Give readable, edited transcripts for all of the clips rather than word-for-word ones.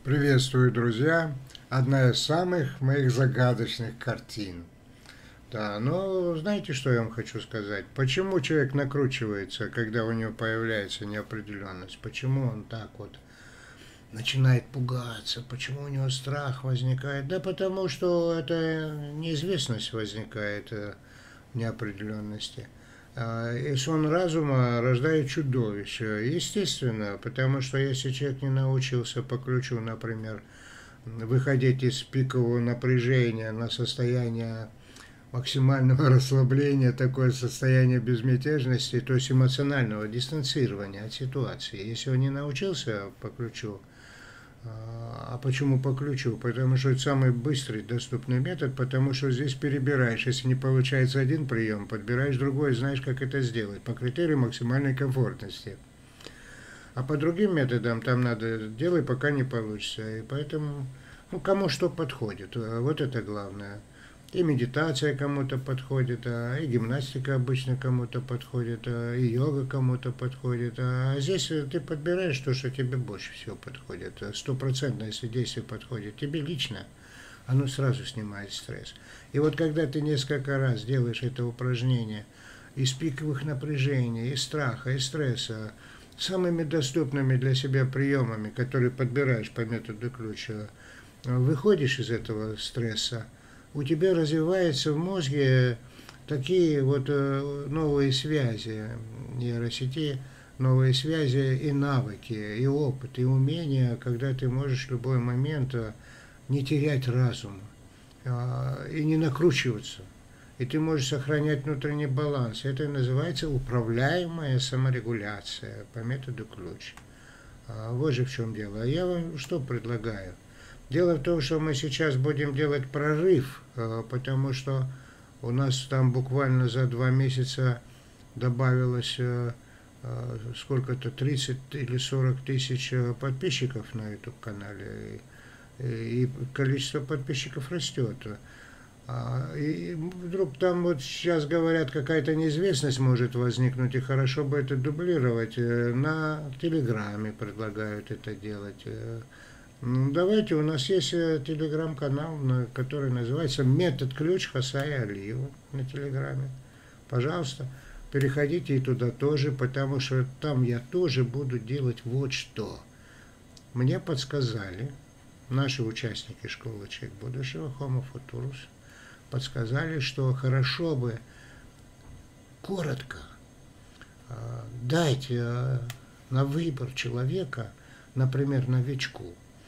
Приветствую, друзья! Одна из самых моих загадочных картин. Да, но знаете, что я вам хочу сказать? Почему человек накручивается, когда у него появляется неопределенность? Почему он так вот начинает пугаться? Почему у него страх возникает? Да потому что это неизвестность возникает в неопределенности. И сон разума рождает чудовище. Естественно, потому что если человек не научился по ключу, например, выходить из пикового напряжения на состояние максимального расслабления, такое состояние безмятежности, то есть эмоционального дистанцирования от ситуации. Если он не научился по ключу, а почему по ключу? Потому что это самый быстрый доступный метод, потому что здесь перебираешь. Если не получается один прием, подбираешь другой, знаешь, как это сделать, по критерию максимальной комфортности. А по другим методам там надо делай, пока не получится. И поэтому, кому что подходит. Вот это главное. И медитация кому-то подходит, и гимнастика обычно кому-то подходит, и йога кому-то подходит. А здесь ты подбираешь то, что тебе больше всего подходит. Стопроцентно, если действие подходит тебе лично, оно сразу снимает стресс. И вот когда ты несколько раз делаешь это упражнение из пиковых напряжений, из страха, из стресса, самыми доступными для себя приемами, которые подбираешь по методу ключа, выходишь из этого стресса, у тебя развиваются в мозге такие вот новые связи нейросети, новые связи и навыки, и опыт, и умения, когда ты можешь в любой момент не терять разум и не накручиваться. И ты можешь сохранять внутренний баланс. Это называется управляемая саморегуляция по методу ключ. Вот же в чем дело. А я вам что предлагаю? Дело в том, что мы сейчас будем делать прорыв, потому что у нас там буквально за 2 месяца добавилось сколько-то 30 или 40 тысяч подписчиков на YouTube-канале. И количество подписчиков растет. И вдруг там вот сейчас говорят, какая-то неизвестность может возникнуть, и хорошо бы это дублировать. На Телеграме предлагают это делать. Давайте, у нас есть телеграм-канал, который называется «Метод ключ» Хасая Алиева на Телеграме. Пожалуйста, переходите и туда тоже, потому что там я тоже буду делать вот что. Мне подсказали, наши участники школы «Человек будущего», Homo Futurus, подсказали, что хорошо бы коротко дать на выбор человека, например, новичку,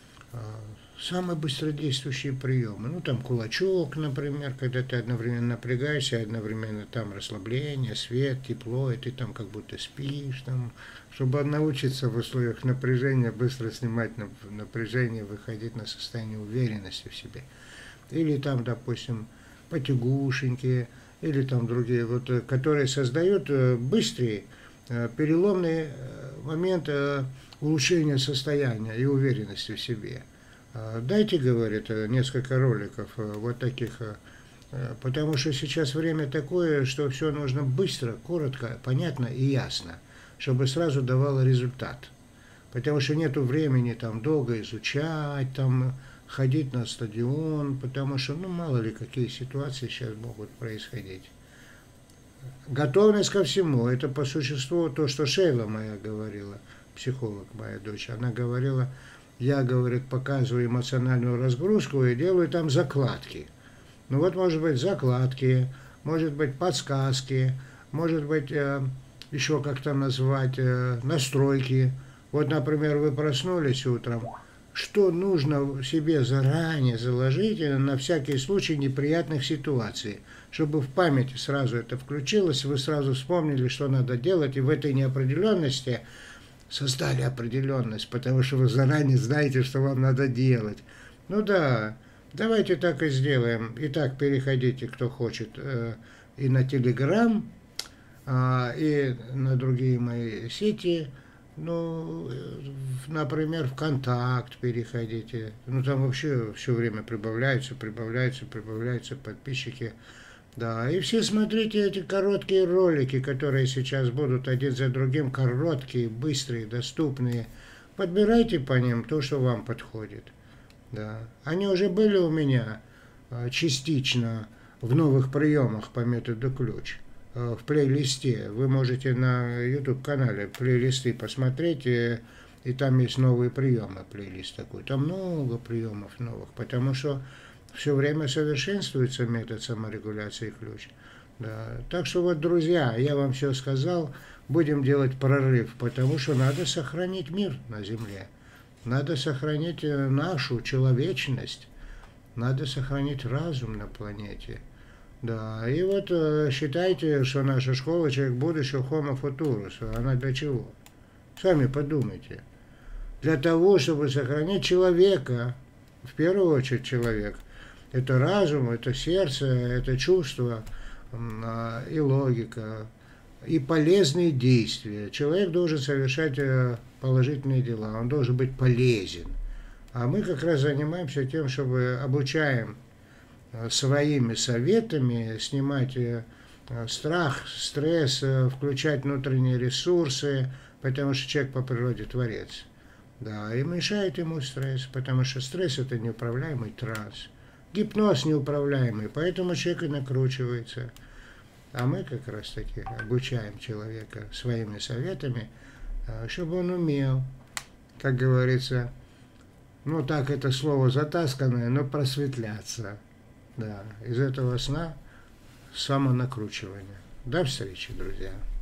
самые быстродействующие приемы. Ну, там кулачок, например, когда ты одновременно напрягаешься, одновременно там расслабление, свет, тепло, и ты там как будто спишь, там, чтобы научиться в условиях напряжения быстро снимать напряжение, выходить на состояние уверенности в себе. Или там, допустим, потягушеньки, или там другие, вот, которые создают быстрый переломный момент улучшения состояния и уверенности в себе. Дайте, говорит, несколько роликов вот таких, потому что сейчас время такое, что все нужно быстро, коротко, понятно и ясно, чтобы сразу давало результат. Потому что нету времени там долго изучать, там ходить на стадион, потому что, мало ли, какие ситуации сейчас могут происходить. Готовность ко всему, это по существу то, что Шейла моя говорила, психолог моя дочь, она говорила, я, говорит, показываю эмоциональную разгрузку и делаю там закладки. Ну вот, может быть, закладки, может быть, подсказки, может быть, еще как-то назвать, настройки. Вот, например, вы проснулись утром, что нужно себе заранее заложить на всякий случай неприятных ситуаций, чтобы в памяти сразу это включилось, вы сразу вспомнили, что надо делать, и в этой неопределенности создали определенность, потому что вы заранее знаете, что вам надо делать. Ну да, давайте так и сделаем. Итак, переходите, кто хочет, и на Телеграм, и на другие мои сети. Ну, например, ВКонтакт переходите. Ну, там вообще все время прибавляются подписчики. Да, и все смотрите эти короткие ролики, которые сейчас будут один за другим, короткие, быстрые, доступные, подбирайте по ним то, что вам подходит. Да. Они уже были у меня частично в новых приемах по методу ключ. В плейлисте. Вы можете на YouTube-канале плейлисты посмотреть, и там есть новые приемы, плейлист такой. Там много приемов новых, потому что все время совершенствуется метод саморегуляции ключ. Да. Так что вот, друзья, я вам все сказал, будем делать прорыв, потому что надо сохранить мир на Земле. Надо сохранить нашу человечность, надо сохранить разум на планете. Да, и вот считайте, что наша школа «Человек будущего» Homo Futurus, она для чего? Сами подумайте. Для того, чтобы сохранить человека, в первую очередь человек. Это разум, это сердце, это чувство и логика, и полезные действия. Человек должен совершать положительные дела, он должен быть полезен. А мы как раз занимаемся тем, чтобы обучаем своими советами снимать страх, стресс, включать внутренние ресурсы, потому что человек по природе творец. Да, и мешает ему стресс, потому что стресс – это неуправляемый транс. Гипноз неуправляемый, поэтому человек и накручивается. А мы как раз таки обучаем человека своими советами, чтобы он умел, как говорится, ну так это слово затасканное, но просветляться. Да, из этого сна самонакручивания. До встречи, друзья.